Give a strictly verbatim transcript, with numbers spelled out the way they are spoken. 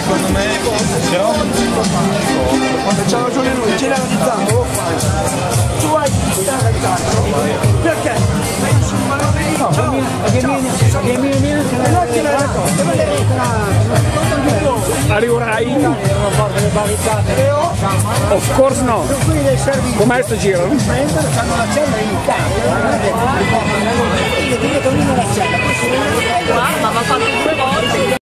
secondo me però quando c'ha ragione lui, ce l'ha realizzato, tu hai perché? No, che mi viene Arriverai? Of course no. Com'è sto giro? hanno la cella in campo, ma va fatto due volte.